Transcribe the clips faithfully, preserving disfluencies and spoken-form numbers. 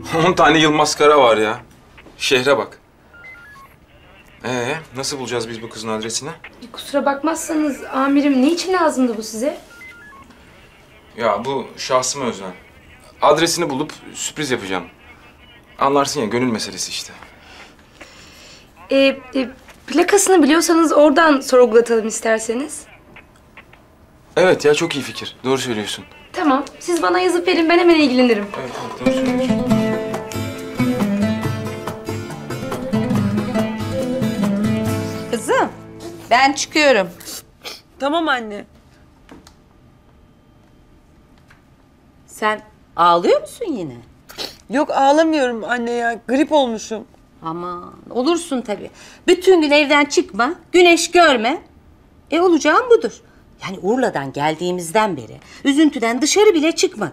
On tane yıl maskara var ya. Şehre bak. Ee, nasıl bulacağız biz bu kızın adresini? Kusura bakmazsanız amirim, ne için lazımdı bu size? Ya bu şahsıma özel. Adresini bulup sürpriz yapacağım. Anlarsın ya, gönül meselesi işte. Ee, e, plakasını biliyorsanız oradan sorgulatalım isterseniz. Evet ya, çok iyi fikir. Doğru söylüyorsun. Tamam, siz bana yazıp verin, ben hemen ilgilenirim. Evet, evet, doğru söylüyorsun. Kızım, ben çıkıyorum. Tamam anne. Sen ağlıyor musun yine? Yok ağlamıyorum anne ya. Grip olmuşum. Aman, olursun tabii. Bütün gün evden çıkma, güneş görme. E olacağım budur. Yani Urla'dan geldiğimizden beri üzüntüden dışarı bile çıkmadı.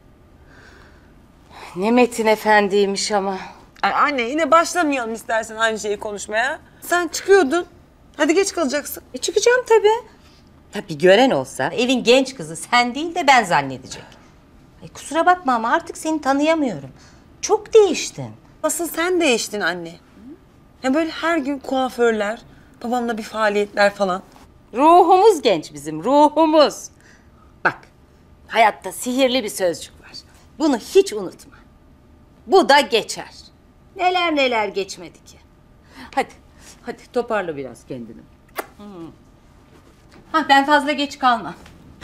Ne Metin Efendi'ymiş ama. Ay anne yine başlamayalım istersen aynı şeyi konuşmaya. Sen çıkıyordun. Hadi geç kalacaksın. E çıkacağım tabii. Tabii gören olsa evin genç kızı sen değil de ben zannedecek. E kusura bakma ama artık seni tanıyamıyorum. Çok değiştin. Asıl sen değiştin anne. Ya böyle her gün kuaförler, babamla bir faaliyetler falan. Ruhumuz genç bizim, ruhumuz. Bak, hayatta sihirli bir sözcük var. Bunu hiç unutma. Bu da geçer. Neler neler geçmedi ki. Hadi, hadi toparla biraz kendini. Hmm. Hah, ben fazla geç kalma.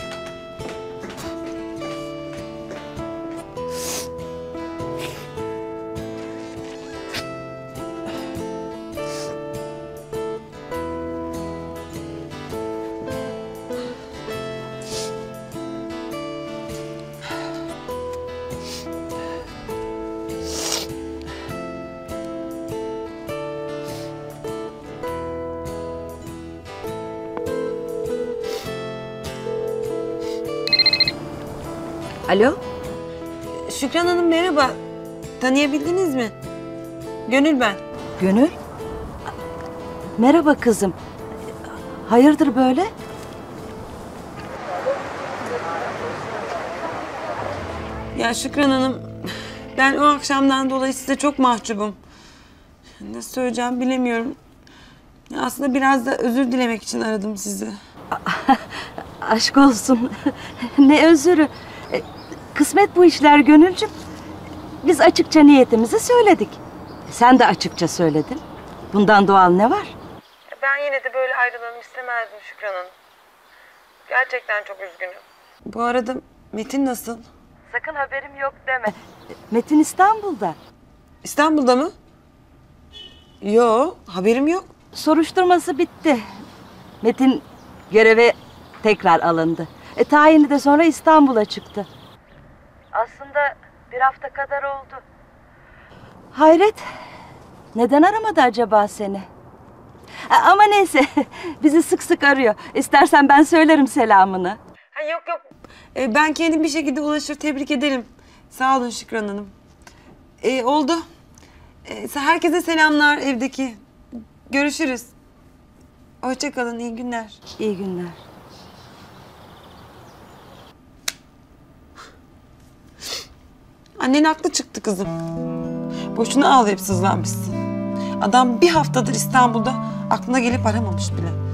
Alo? Şükran Hanım merhaba. Tanıyabildiniz mi? Gönül ben. Gönül? Merhaba kızım. Hayırdır böyle? Ya Şükran Hanım, ben o akşamdan dolayı size çok mahcubum. Nasıl söyleyeceğim bilemiyorum. Ya aslında biraz da özür dilemek için aradım sizi. Aşk olsun. Ne özürü. E, Kısmet bu işler Gönülcüm. Biz açıkça niyetimizi söyledik. Sen de açıkça söyledin. Bundan doğal ne var? Ben yine de böyle ayrılalım istemezdim Şükran Hanım. Gerçekten çok üzgünüm. Bu arada Metin nasıl? Sakın haberim yok deme. Metin İstanbul'da. İstanbul'da mı? Yo, haberim yok. Soruşturması bitti. Metin göreve tekrar alındı. E, tayini de sonra İstanbul'a çıktı. Aslında bir hafta kadar oldu. Hayret. Neden aramadı acaba seni? E, ama neyse. Bizi sık sık arıyor. İstersen ben söylerim selamını. Ha, yok yok. Ee, ben kendim bir şekilde ulaşır, tebrik ederim. Sağ olun Şükran Hanım. Ee, oldu. Ee, herkese selamlar evdeki. Görüşürüz. Hoşça kalın, iyi günler. İyi günler. Annen haklı çıktı kızım. Boşuna ağlayıp sızlanmışsın. Adam bir haftadır İstanbul'da, aklına gelip aramamış bile.